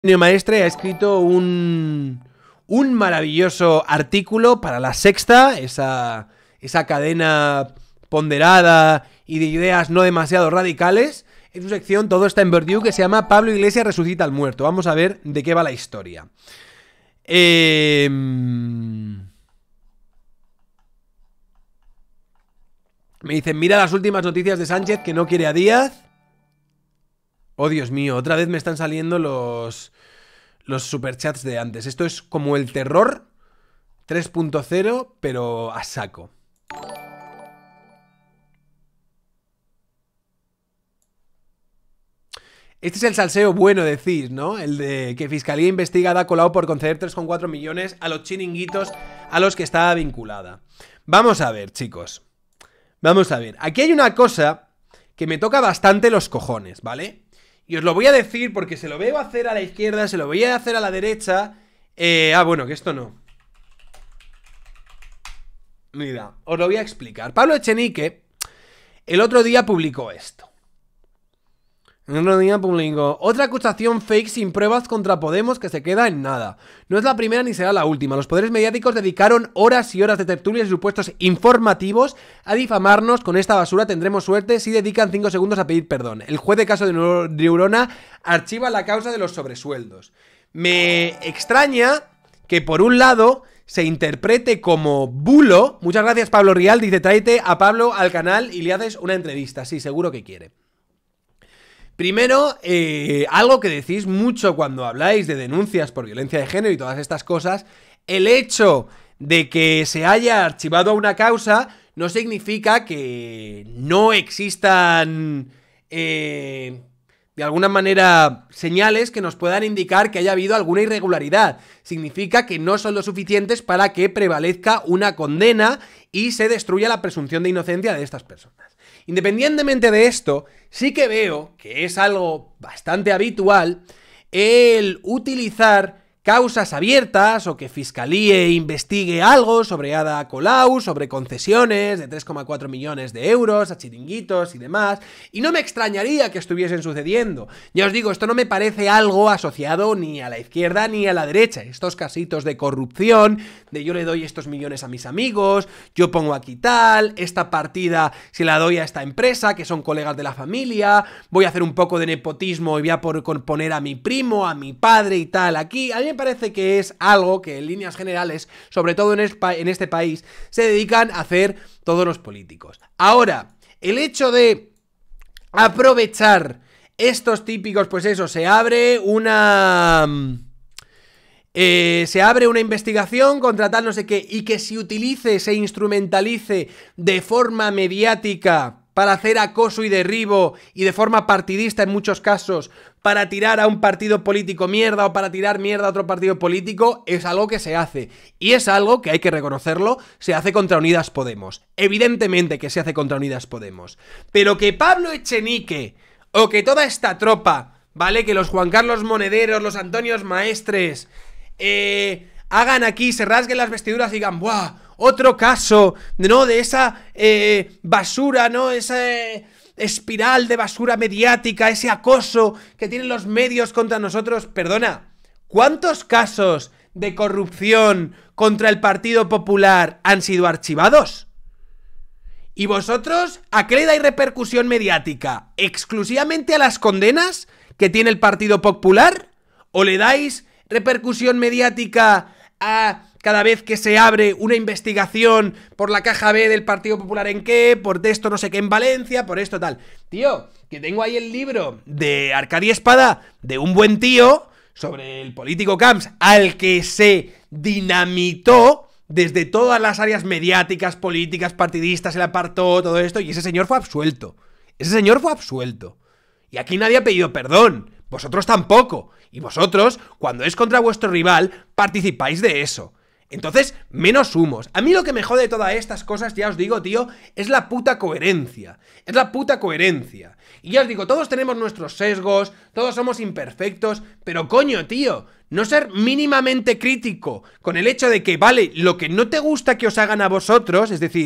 Maestre ha escrito un maravilloso artículo para La Sexta, esa cadena ponderada y de ideas no demasiado radicales. En su sección Todo está en Verdiu, que se llama Pablo Iglesias resucita al muerto. Vamos a ver de qué va la historia. Me dicen, mira las últimas noticias de Sánchez, que no quiere a Díaz. Oh, Dios mío, otra vez me están saliendo los superchats de antes. Esto es como el terror 3.0, pero a saco. Este es el salseo bueno, decís, ¿no? El de que Fiscalía investigada a Colau por conceder 3,4 millones a los chiringuitos a los que estaba vinculada. Vamos a ver, chicos. Vamos a ver. Aquí hay una cosa que me toca bastante los cojones, ¿vale? Y os lo voy a decir porque se lo veo hacer a la izquierda, se lo voy a hacer a la derecha. Bueno, que esto no. Mira, os lo voy a explicar. Pablo Echenique el otro día publicó esto. Otra acusación fake sin pruebas contra Podemos que se queda en nada. No es la primera ni será la última. Los poderes mediáticos dedicaron horas y horas de tertulias y supuestos informativos a difamarnos. Con esta basura tendremos suerte si dedican 5 segundos a pedir perdón. El juez de caso de Neurona archiva la causa de los sobresueldos. Me extraña que por un lado se interprete como bulo. Muchas gracias, Pablo Rial. Dice, tráete a Pablo al canal y le haces una entrevista. Sí, seguro que quiere. Primero, algo que decís mucho cuando habláis de denuncias por violencia de género y todas estas cosas, el hecho de que se haya archivado una causa no significa que no existan, de alguna manera, señales que nos puedan indicar que haya habido alguna irregularidad. Significa que no son lo suficientes para que prevalezca una condena y se destruya la presunción de inocencia de estas personas. Independientemente de esto, sí que veo que es algo bastante habitual el utilizar causas abiertas o que Fiscalía investigue algo sobre Ada Colau, sobre concesiones de 3,4 millones de euros a chiringuitos y demás, y no me extrañaría que estuviesen sucediendo. Ya os digo, esto no me parece algo asociado ni a la izquierda ni a la derecha. Estos casitos de corrupción, de yo le doy estos millones a mis amigos, yo pongo aquí tal, esta partida se la doy a esta empresa, que son colegas de la familia, voy a hacer un poco de nepotismo y voy a poner a mi primo, a mi padre y tal aquí. A mí me parece que es algo que en líneas generales, sobre todo en este país, se dedican a hacer todos los políticos. Ahora, el hecho de aprovechar estos típicos, pues eso, se abre una investigación contra tal no sé qué, y que se utilice, se instrumentalice de forma mediática para hacer acoso y derribo, y de forma partidista en muchos casos, para tirar a un partido político mierda o para tirar mierda a otro partido político, es algo que se hace. Y es algo que hay que reconocerlo, se hace contra Unidas Podemos. Evidentemente que se hace contra Unidas Podemos. Pero que Pablo Echenique o que toda esta tropa, ¿vale? Que los Juan Carlos Monederos, los Antonios Maestres, hagan aquí, se rasguen las vestiduras y digan, ¡buah! Otro caso, ¿no? De esa basura, ¿no? Esa espiral de basura mediática, ese acoso que tienen los medios contra nosotros. Perdona, ¿cuántos casos de corrupción contra el Partido Popular han sido archivados? ¿Y vosotros a qué le dais repercusión mediática? ¿Exclusivamente a las condenas que tiene el Partido Popular? ¿O le dais repercusión mediática a cada vez que se abre una investigación por la caja B del Partido Popular en qué, por esto no sé qué en Valencia, por esto tal? Tío, que tengo ahí el libro de Arcadi Espada, de un buen tío, sobre el político Camps, al que se dinamitó desde todas las áreas mediáticas, políticas, partidistas, se le apartó todo esto, y ese señor fue absuelto. Ese señor fue absuelto. Y aquí nadie ha pedido perdón. Vosotros tampoco. Y vosotros, cuando es contra vuestro rival, participáis de eso. Entonces, menos humos. A mí lo que me jode de todas estas cosas, ya os digo, tío, es la puta coherencia. Es la puta coherencia. Y ya os digo, todos tenemos nuestros sesgos, todos somos imperfectos, pero coño, tío, no ser mínimamente crítico con el hecho de que, vale, lo que no te gusta que os hagan a vosotros, es decir,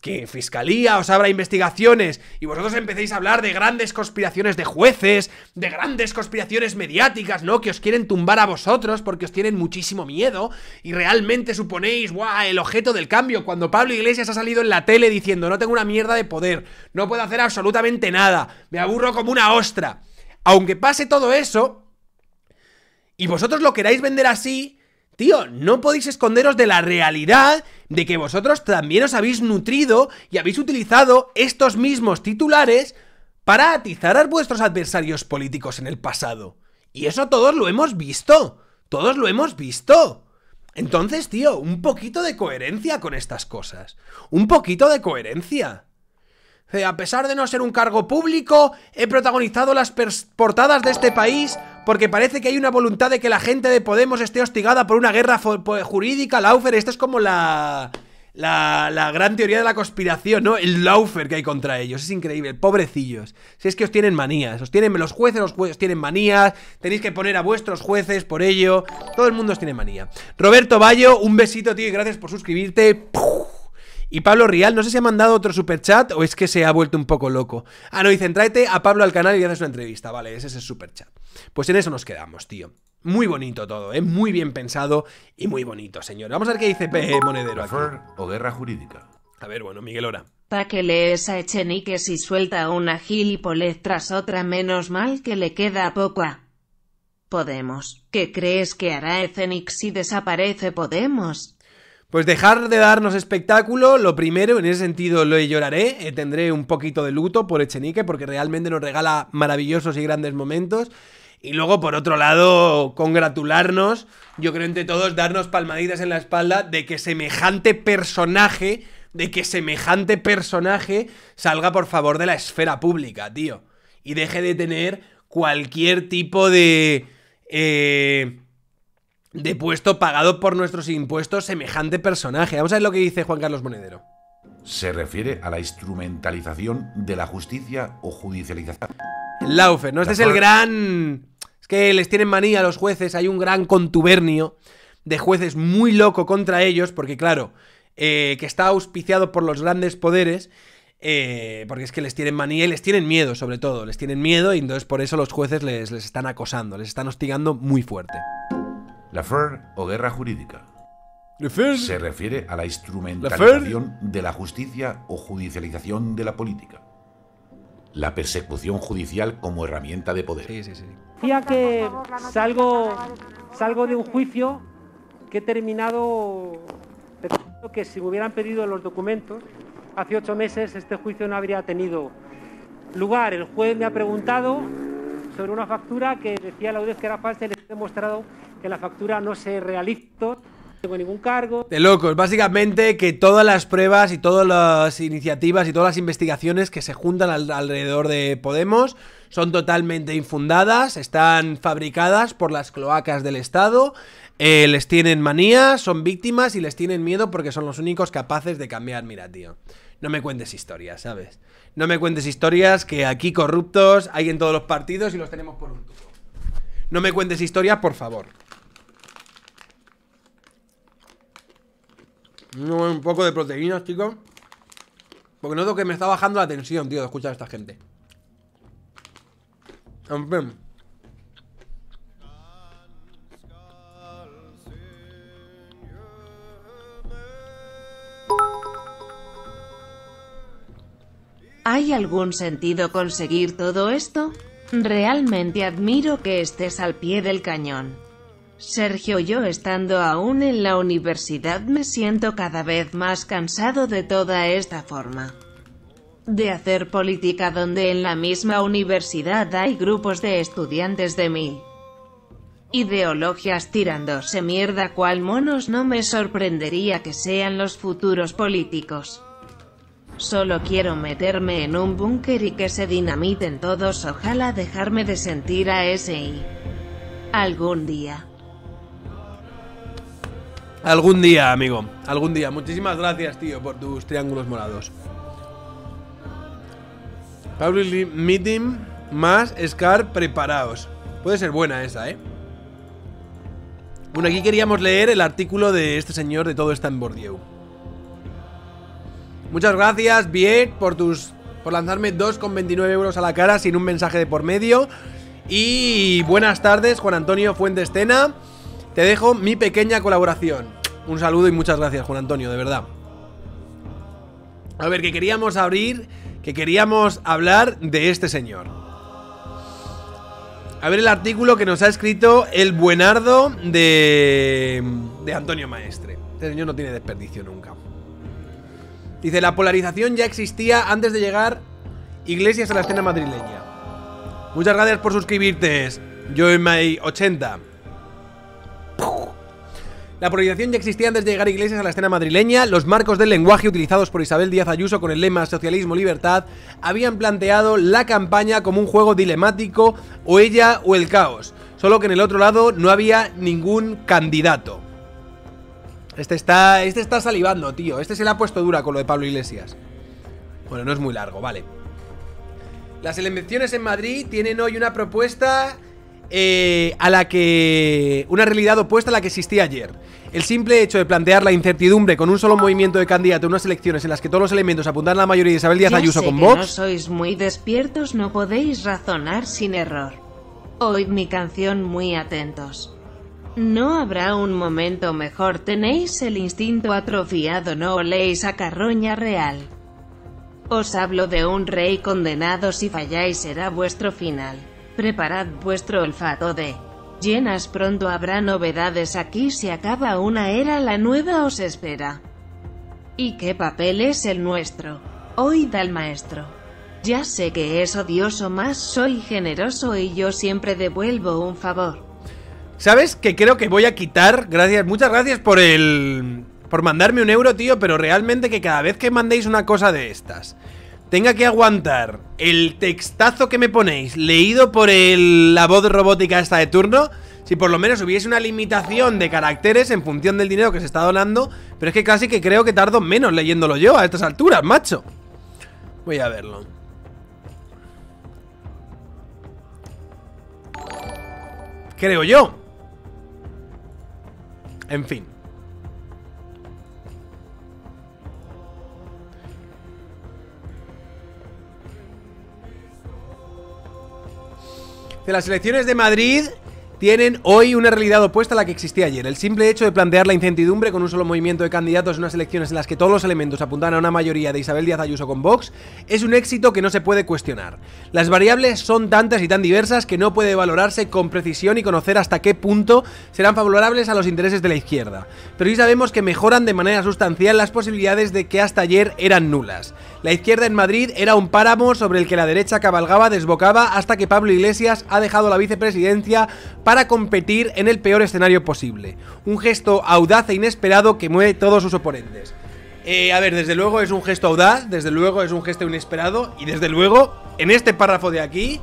que Fiscalía os abra investigaciones y vosotros empecéis a hablar de grandes conspiraciones de jueces, de grandes conspiraciones mediáticas, ¿no? Que os quieren tumbar a vosotros porque os tienen muchísimo miedo y realmente suponéis, ¡guau!, el objeto del cambio, cuando Pablo Iglesias ha salido en la tele diciendo no tengo una mierda de poder, no puedo hacer absolutamente nada, me aburro como una ostra. Aunque pase todo eso y vosotros lo queráis vender así, tío, no podéis esconderos de la realidad de que vosotros también os habéis nutrido y habéis utilizado estos mismos titulares para atizar a vuestros adversarios políticos en el pasado. Y eso todos lo hemos visto. Todos lo hemos visto. Entonces, tío, un poquito de coherencia con estas cosas. Un poquito de coherencia. A pesar de no ser un cargo público, he protagonizado las portadas de este país porque parece que hay una voluntad de que la gente de Podemos esté hostigada por una guerra jurídica. Laufer, esto es como la gran teoría de la conspiración, ¿no? El Laufer que hay contra ellos, es increíble, pobrecillos. Si es que os tienen manías, los jueces os tienen manías, tenéis que poner a vuestros jueces por ello, todo el mundo os tiene manía. Roberto Bayo, un besito, tío, y gracias por suscribirte. ¡Puf! Y Pablo Rial, no sé si ha mandado otro superchat o es que se ha vuelto un poco loco. Ah, no, dicen, tráete a Pablo al canal y haces una entrevista. Vale, ese es el superchat. Pues en eso nos quedamos, tío. Muy bonito todo, muy bien pensado y muy bonito, señor. Vamos a ver qué dice Monedero aquí. O guerra jurídica. A ver, bueno, Miguel Ora. Pa' que lees a Echenique si suelta una gilipolez tras otra, menos mal que le queda poco a Podemos. ¿Qué crees que hará Echenique si desaparece Podemos? Pues dejar de darnos espectáculo, lo primero, en ese sentido lo lloraré, tendré un poquito de luto por Echenique porque realmente nos regala maravillosos y grandes momentos. Y luego, por otro lado, congratularnos, yo creo entre todos, darnos palmaditas en la espalda de que semejante personaje, salga por favor de la esfera pública, tío. Y deje de tener cualquier tipo de puesto pagado por nuestros impuestos semejante personaje. Vamos a ver lo que dice Juan Carlos Monedero. Se refiere a la instrumentalización de la justicia o judicialización. El Laufer, ¿no? Este es el gran... Es que les tienen manía a los jueces, hay un gran contubernio de jueces muy loco contra ellos, porque claro, que está auspiciado por los grandes poderes, porque es que les tienen manía y les tienen miedo, sobre todo, les tienen miedo y entonces por eso los jueces les están acosando, les están hostigando muy fuerte. L'affaire o guerra jurídica. Se refiere a la instrumentalización de la justicia o judicialización de la política. La persecución judicial como herramienta de poder. Sí. Decía que salgo de un juicio que he terminado, que si me hubieran pedido los documentos hace 8 meses este juicio no habría tenido lugar. El juez me ha preguntado sobre una factura que decía la UDEF que era falsa y les he demostrado que la factura no se realizó, no tengo ningún cargo. De locos, básicamente que todas las pruebas y todas las iniciativas y todas las investigaciones que se juntan alrededor de Podemos son totalmente infundadas, están fabricadas por las cloacas del Estado, les tienen manía, son víctimas y les tienen miedo porque son los únicos capaces de cambiar. Mira, tío, no me cuentes historias, ¿sabes? No me cuentes historias que aquí corruptos hay en todos los partidos y los tenemos por un tubo. No me cuentes historias, por favor. Un poco de proteínas, chicos. Porque noto que me está bajando la tensión, tío, de escuchar a esta gente. En fin. ¿Hay algún sentido conseguir todo esto? Realmente admiro que estés al pie del cañón. Sergio, yo estando aún en la universidad me siento cada vez más cansado de toda esta forma de hacer política donde en la misma universidad hay grupos de estudiantes de 1000 ideologías tirándose mierda cual monos. No me sorprendería que sean los futuros políticos. Solo quiero meterme en un búnker y que se dinamiten todos. Ojalá dejarme de sentir ASI algún día. Algún día, amigo. Algún día. Muchísimas gracias, tío, por tus triángulos morados. Public Meeting más Scar preparaos. Puede ser buena esa, ¿eh? Bueno, aquí queríamos leer el artículo de este señor de Todo está en Bordieu. Muchas gracias, Viet, por lanzarme 2,29 euros a la cara sin un mensaje de por medio. Y buenas tardes, Juan Antonio Fuentes Tena. Te dejo mi pequeña colaboración. Un saludo y muchas gracias, Juan Antonio, de verdad. A ver, que queríamos hablar de este señor. A ver el artículo que nos ha escrito el buenardo de Antonio Maestre. Este señor no tiene desperdicio nunca. Dice, la polarización ya existía antes de llegar Iglesias a la escena madrileña. Muchas gracias por suscribirte, JoyMay80. La polarización ya existía antes de llegar Iglesias a la escena madrileña. Los marcos del lenguaje utilizados por Isabel Díaz Ayuso con el lema socialismo-libertad habían planteado la campaña como un juego dilemático, o ella o el caos. Solo que en el otro lado no había ningún candidato. Este está salivando, tío. Este se le ha puesto dura con lo de Pablo Iglesias. Bueno, no es muy largo, vale. Las elecciones en Madrid tienen hoy una propuesta una realidad opuesta a la que existía ayer. El simple hecho de plantear la incertidumbre con un solo movimiento de candidato en unas elecciones en las que todos los elementos apuntan a la mayoría de Isabel Díaz Ayuso con Vox. No sois muy despiertos, no podéis razonar sin error. Oíd mi canción muy atentos. No habrá un momento mejor, tenéis el instinto atrofiado, no oléis a carroña real. Os hablo de un rey condenado, si falláis será vuestro final. Preparad vuestro olfato de llenas, pronto habrá novedades, aquí se acaba una era, la nueva os espera. ¿Y qué papel es el nuestro? Oíd al maestro. Ya sé que es odioso, mas soy generoso y yo siempre devuelvo un favor. ¿Sabes? Que creo que voy a quitar, muchas gracias por mandarme un euro, tío, pero realmente que cada vez que mandéis una cosa de estas tenga que aguantar el textazo que me ponéis leído por la voz robótica esta de turno. Si por lo menos hubiese una limitación de caracteres en función del dinero que se está donando. Pero es que casi que creo que tardo menos leyéndolo yo a estas alturas, macho. Voy a verlo. Creo yo. En fin. De las elecciones de Madrid tienen hoy una realidad opuesta a la que existía ayer. El simple hecho de plantear la incertidumbre con un solo movimiento de candidatos en unas elecciones en las que todos los elementos apuntan a una mayoría de Isabel Díaz Ayuso con Vox es un éxito que no se puede cuestionar. Las variables son tantas y tan diversas que no puede valorarse con precisión y conocer hasta qué punto serán favorables a los intereses de la izquierda. Pero sí sabemos que mejoran de manera sustancial las posibilidades de que hasta ayer eran nulas. La izquierda en Madrid era un páramo sobre el que la derecha cabalgaba, desbocaba, hasta que Pablo Iglesias ha dejado la vicepresidencia para competir en el peor escenario posible. Un gesto audaz e inesperado que mueve todos sus oponentes. A ver, desde luego es un gesto audaz, desde luego es un gesto inesperado y desde luego, en este párrafo de aquí,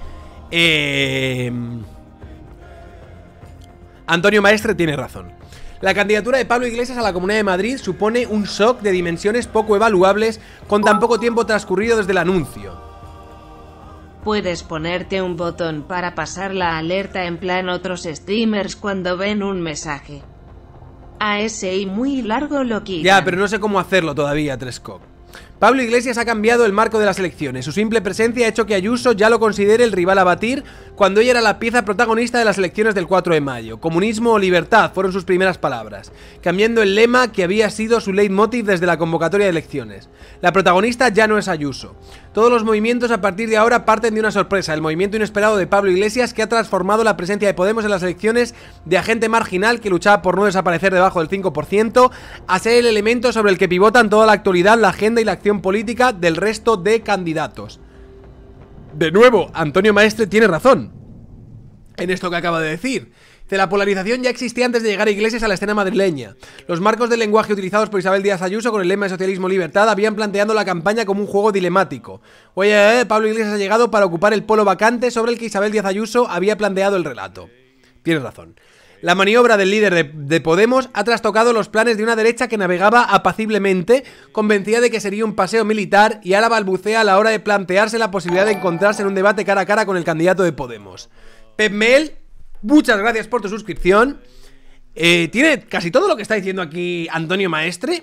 Antonio Maestre tiene razón. La candidatura de Pablo Iglesias a la Comunidad de Madrid supone un shock de dimensiones poco evaluables con tan poco tiempo transcurrido desde el anuncio. Puedes ponerte un botón para pasar la alerta en plan otros streamers cuando ven un mensaje. ASI muy largo lo quitan. Ya, pero no sé cómo hacerlo todavía, Tresco. Pablo Iglesias ha cambiado el marco de las elecciones. Su simple presencia ha hecho que Ayuso ya lo considere el rival a batir cuando ella era la pieza protagonista de las elecciones del 4 de mayo. Comunismo o libertad fueron sus primeras palabras, cambiando el lema que había sido su leitmotiv desde la convocatoria de elecciones. La protagonista ya no es Ayuso. Todos los movimientos a partir de ahora parten de una sorpresa, el movimiento inesperado de Pablo Iglesias, que ha transformado la presencia de Podemos en las elecciones de agente marginal que luchaba por no desaparecer debajo del 5%, a ser el elemento sobre el que pivotan toda la actualidad, la agenda y la acción política del resto de candidatos. De nuevo, Antonio Maestre tiene razón en esto que acaba de decir. La polarización ya existía antes de llegar a Iglesias a la escena madrileña. Los marcos del lenguaje utilizados por Isabel Díaz Ayuso con el lema de socialismo-libertad habían planteado la campaña como un juego dilemático. Oye, Pablo Iglesias ha llegado para ocupar el polo vacante sobre el que Isabel Díaz Ayuso había planteado el relato. Tienes razón. La maniobra del líder de Podemos ha trastocado los planes de una derecha que navegaba apaciblemente, convencida de que sería un paseo militar, y ahora balbucea a la hora de plantearse la posibilidad de encontrarse en un debate cara a cara con el candidato de Podemos. Pep Mel, muchas gracias por tu suscripción. Tiene casi todo lo que está diciendo aquí Antonio Maestre.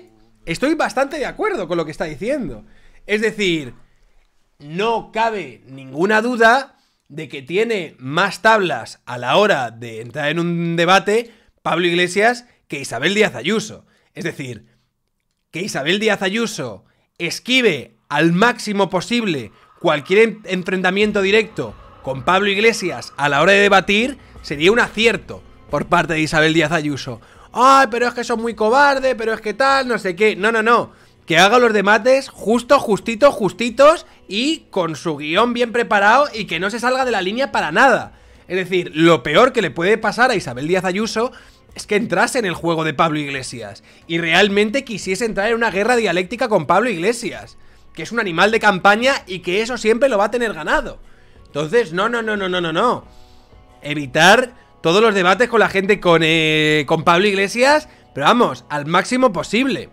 estoy bastante de acuerdo con lo que está diciendo. Es decir, no cabe ninguna duda de que tiene más tablas a la hora de entrar en un debate Pablo Iglesias que Isabel Díaz Ayuso. Es decir, que Isabel Díaz Ayuso esquive al máximo posible cualquier enfrentamiento directo con Pablo Iglesias a la hora de debatir sería un acierto por parte de Isabel Díaz Ayuso. Ay, pero es que son muy cobarde, pero es que tal, no sé qué. No. Que haga los debates justitos y con su guión bien preparado y que no se salga de la línea para nada. Es decir, lo peor que le puede pasar a Isabel Díaz Ayuso es que entrase en el juego de Pablo Iglesias y realmente quisiese entrar en una guerra dialéctica con Pablo Iglesias, que es un animal de campaña y que eso siempre lo va a tener ganado. Entonces, no. Evitar todos los debates con la gente con Pablo Iglesias, pero vamos, al máximo posible.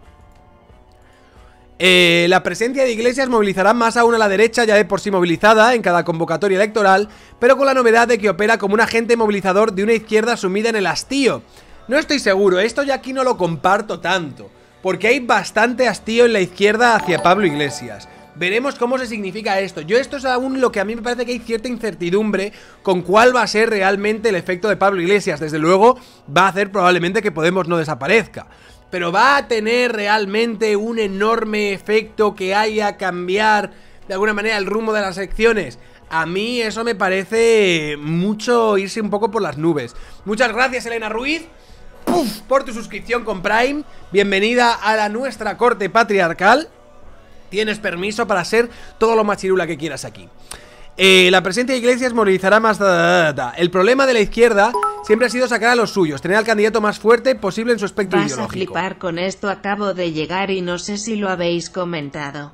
La presencia de Iglesias movilizará más aún a la derecha, ya de por sí movilizada en cada convocatoria electoral, pero con la novedad de que opera como un agente movilizador de una izquierda sumida en el hastío. No estoy seguro, esto ya aquí no lo comparto tanto, porque hay bastante hastío en la izquierda hacia Pablo Iglesias. Veremos cómo se significa esto. Esto es aún lo que a mí me parece que hay cierta incertidumbre con cuál va a ser realmente el efecto de Pablo Iglesias. Desde luego va a hacer probablemente que Podemos no desaparezca, pero va a tener realmente un enorme efecto que haya a cambiar de alguna manera el rumbo de las elecciones. A mí eso me parece mucho irse un poco por las nubes. Muchas gracias, Elena Ruiz, por tu suscripción con Prime. Bienvenida a nuestra corte patriarcal. Tienes permiso para ser todo lo machirula que quieras aquí. La presencia de Iglesias movilizará más... El problema de la izquierda siempre ha sido sacar a los suyos, tener al candidato más fuerte posible en su espectro ideológico. Vas a flipar con esto, acabo de llegar y no sé si lo habéis comentado.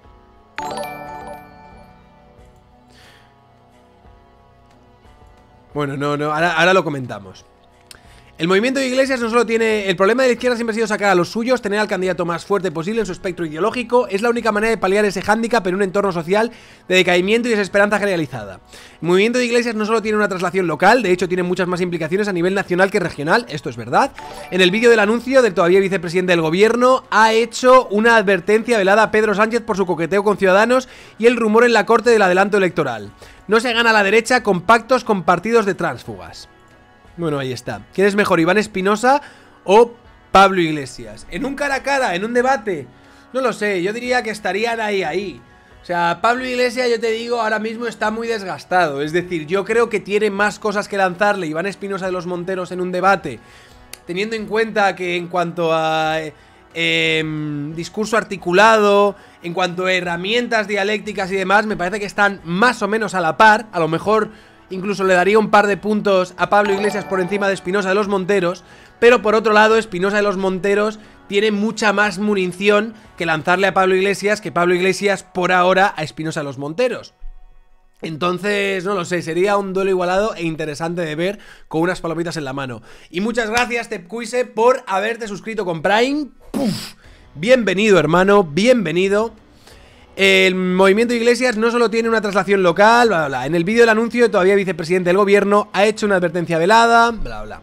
Bueno, no, ahora lo comentamos. El movimiento de Iglesias no solo tiene... El problema de la izquierda siempre ha sido sacar a los suyos, tener al candidato más fuerte posible en su espectro ideológico. Es la única manera de paliar ese hándicap en un entorno social de decaimiento y desesperanza generalizada. El movimiento de Iglesias no solo tiene una traslación local, de hecho tiene muchas más implicaciones a nivel nacional que regional, esto es verdad. En el vídeo del anuncio del todavía vicepresidente del gobierno ha hecho una advertencia velada a Pedro Sánchez por su coqueteo con Ciudadanos y el rumor en la corte del adelanto electoral. No se gana a la derecha con pactos con partidos de tránsfugas. Bueno, ahí está. ¿Quién es mejor, Iván Espinosa o Pablo Iglesias? En un cara a cara, en un debate, no lo sé, yo diría que estarían ahí. O sea, Pablo Iglesias, yo te digo, ahora mismo está muy desgastado. Es decir, yo creo que tiene más cosas que lanzarle Iván Espinosa de los Monteros en un debate, teniendo en cuenta que en cuanto a discurso articulado, en cuanto a herramientas dialécticas y demás, me parece que están más o menos a la par. A lo mejor incluso le daría un par de puntos a Pablo Iglesias por encima de Espinosa de los Monteros, pero por otro lado, Espinosa de los Monteros tiene mucha más munición que lanzarle a Pablo Iglesias que Pablo Iglesias por ahora a Espinosa de los Monteros. Entonces, no lo sé, sería un duelo igualado e interesante de ver con unas palomitas en la mano. Y muchas gracias, Tepcuise, por haberte suscrito con Prime. ¡Puf! Bienvenido, hermano, bienvenido. El movimiento de Iglesias no solo tiene una traslación local, bla, bla, bla. En el vídeo del anuncio, todavía vicepresidente del gobierno ha hecho una advertencia velada, bla, bla.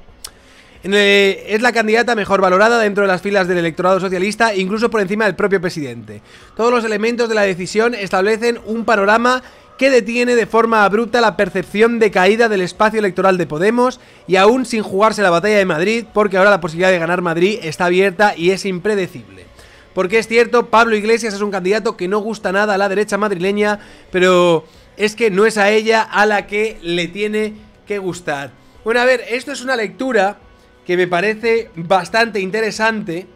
Es la candidata mejor valorada dentro de las filas del electorado socialista, incluso por encima del propio presidente. Todos los elementos de la decisión establecen un panorama que detiene de forma abrupta la percepción de caída del espacio electoral de Podemos, y aún sin jugarse la batalla de Madrid, porque ahora la posibilidad de ganar Madrid está abierta y es impredecible. Porque es cierto, Pablo Iglesias es un candidato que no gusta nada a la derecha madrileña, pero es que no es a ella a la que le tiene que gustar. Bueno, a ver, esto es una lectura que me parece bastante interesante,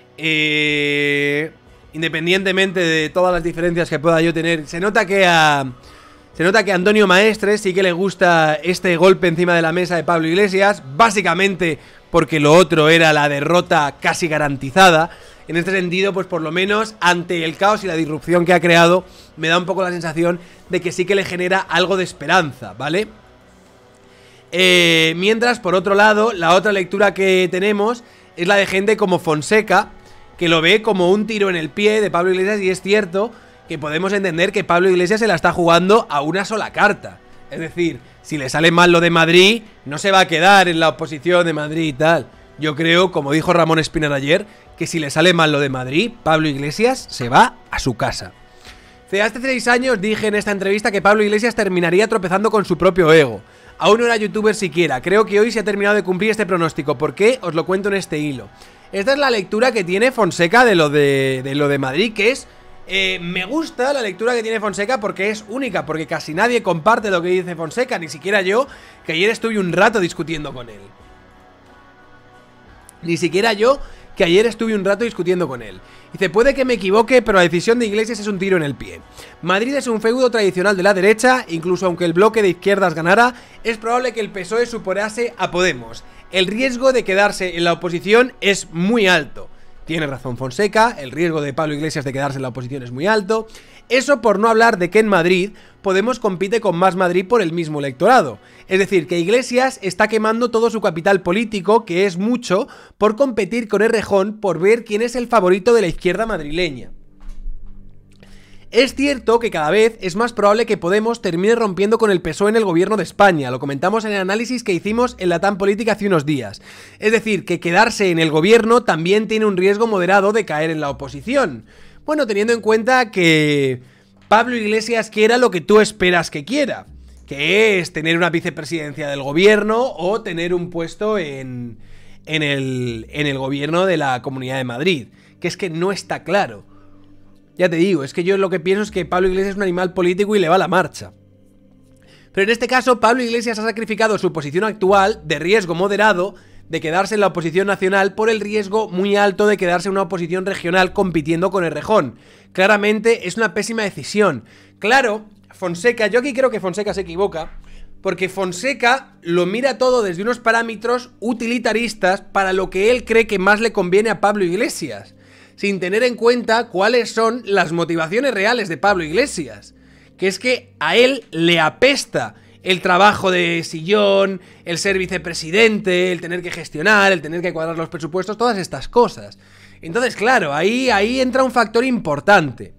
independientemente de todas las diferencias que pueda yo tener. Se nota que a Antonio Maestre sí que le gusta este golpe encima de la mesa de Pablo Iglesias, básicamente porque lo otro era la derrota casi garantizada. En este sentido, pues por lo menos ante el caos y la disrupción que ha creado, me da un poco la sensación de que sí que le genera algo de esperanza, ¿vale? Mientras, por otro lado, la otra lectura que tenemos es la de gente como Fonseca, que lo ve como un tiro en el pie de Pablo Iglesias, y es cierto que podemos entender que Pablo Iglesias se la está jugando a una sola carta. Es decir, si le sale mal lo de Madrid, no se va a quedar en la oposición de Madrid y tal. Yo creo, como dijo Ramón Espinar ayer, que si le sale mal lo de Madrid, Pablo Iglesias se va a su casa. Hace 6 años dije en esta entrevista que Pablo Iglesias terminaría tropezando con su propio ego. Aún no era youtuber siquiera. Creo que hoy se ha terminado de cumplir este pronóstico. ¿Por qué? Os lo cuento en este hilo. Esta es la lectura que tiene Fonseca de lo de Madrid, que es... me gusta la lectura que tiene Fonseca porque es única, porque casi nadie comparte lo que dice Fonseca, ni siquiera yo, que ayer estuve un rato discutiendo con él. Ni siquiera yo, que ayer estuve un rato discutiendo con él. Dice, puede que me equivoque, pero la decisión de Iglesias es un tiro en el pie. Madrid es un feudo tradicional de la derecha, incluso aunque el bloque de izquierdas ganara, es probable que el PSOE superase a Podemos. El riesgo de quedarse en la oposición es muy alto. Tiene razón Fonseca, el riesgo de Pablo Iglesias de quedarse en la oposición es muy alto. Eso por no hablar de que en Madrid Podemos compite con Más Madrid por el mismo electorado. Es decir, que Iglesias está quemando todo su capital político, que es mucho, por competir con Errejón por ver quién es el favorito de la izquierda madrileña. Es cierto que cada vez es más probable que Podemos termine rompiendo con el PSOE en el gobierno de España, lo comentamos en el análisis que hicimos en la TAM Política hace unos días. Es decir, que quedarse en el gobierno también tiene un riesgo moderado de caer en la oposición. Bueno, teniendo en cuenta que Pablo Iglesias quiera lo que tú esperas que quiera, que es tener una vicepresidencia del gobierno o tener un puesto en el gobierno de la Comunidad de Madrid, que es que no está claro. Ya te digo, es que yo lo que pienso es que Pablo Iglesias es un animal político y le va a la marcha. Pero en este caso, Pablo Iglesias ha sacrificado su posición actual de riesgo moderado de quedarse en la oposición nacional por el riesgo muy alto de quedarse en una oposición regional compitiendo con Errejón. Claramente es una pésima decisión. Claro, Fonseca, yo aquí creo que Fonseca se equivoca, porque Fonseca lo mira todo desde unos parámetros utilitaristas para lo que él cree que más le conviene a Pablo Iglesias, sin tener en cuenta cuáles son las motivaciones reales de Pablo Iglesias. Que es que a él le apesta el trabajo de sillón, el ser vicepresidente, el tener que gestionar, el tener que cuadrar los presupuestos, todas estas cosas. Entonces, claro, ahí entra un factor importante.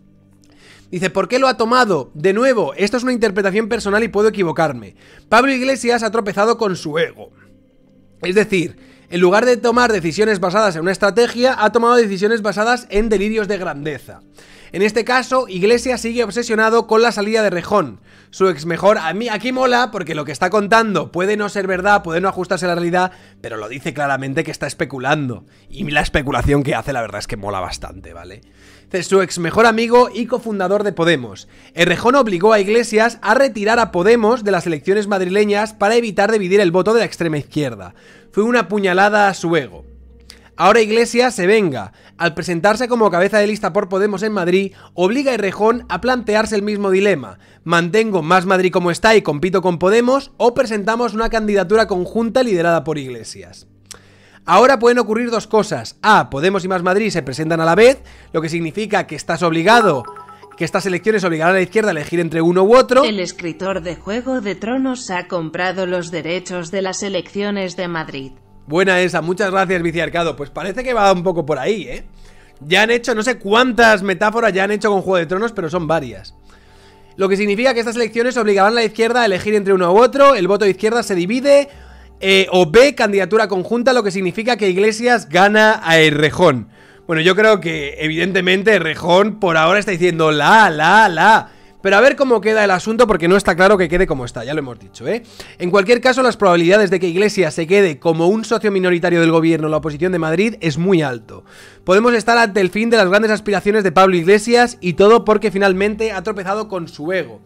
Dice, ¿por qué lo ha tomado? De nuevo, esto es una interpretación personal y puedo equivocarme. Pablo Iglesias ha tropezado con su ego. Es decir, en lugar de tomar decisiones basadas en una estrategia, ha tomado decisiones basadas en delirios de grandeza. En este caso, Iglesias sigue obsesionado con la salida de Errejón, su ex mejor. A mí aquí mola porque lo que está contando puede no ser verdad, puede no ajustarse a la realidad, pero lo dice claramente que está especulando. Y la especulación que hace la verdad es que mola bastante, ¿vale? Su ex mejor amigo y cofundador de Podemos. Errejón obligó a Iglesias a retirar a Podemos de las elecciones madrileñas para evitar dividir el voto de la extrema izquierda. Fue una puñalada a su ego. Ahora Iglesias se venga. Al presentarse como cabeza de lista por Podemos en Madrid, obliga a Errejón a plantearse el mismo dilema. ¿Mantengo Más Madrid como está y compito con Podemos o presentamos una candidatura conjunta liderada por Iglesias? Ahora pueden ocurrir dos cosas. A, Podemos y Más Madrid se presentan a la vez, lo que significa que estás obligado, que estas elecciones obligarán a la izquierda a elegir entre uno u otro. El escritor de Juego de Tronos ha comprado los derechos de las elecciones de Madrid. Buena esa, muchas gracias, Viciarcado. Pues parece que va un poco por ahí, ¿eh? Ya han hecho, no sé cuántas metáforas ya han hecho con Juego de Tronos, pero son varias. Lo que significa que estas elecciones obligarán a la izquierda a elegir entre uno u otro, el voto de izquierda se divide, o B, candidatura conjunta, lo que significa que Iglesias gana a Errejón. Bueno, yo creo que evidentemente Errejón por ahora está diciendo la. Pero a ver cómo queda el asunto porque no está claro que quede como está, ya lo hemos dicho, ¿eh? En cualquier caso, las probabilidades de que Iglesias se quede como un socio minoritario del gobierno en la oposición de Madrid es muy alto. Podemos estar ante el fin de las grandes aspiraciones de Pablo Iglesias y todo porque finalmente ha tropezado con su ego.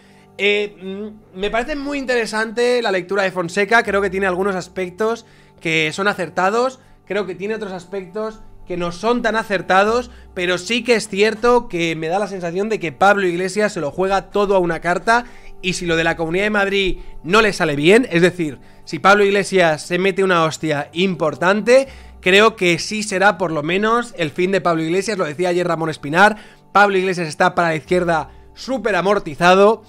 Me parece muy interesante la lectura de Fonseca, creo que tiene algunos aspectos que son acertados, creo que tiene otros aspectos que no son tan acertados, pero sí que es cierto que me da la sensación de que Pablo Iglesias se lo juega todo a una carta y si lo de la Comunidad de Madrid no le sale bien, es decir, si Pablo Iglesias se mete una hostia importante, creo que sí será por lo menos el fin de Pablo Iglesias, lo decía ayer Ramón Espinar, Pablo Iglesias está para la izquierda súper amortizado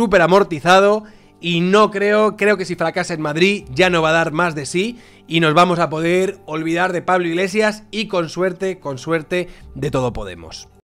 y no creo que si fracasa en Madrid ya no va a dar más de sí y nos vamos a poder olvidar de Pablo Iglesias y con suerte de todo Podemos.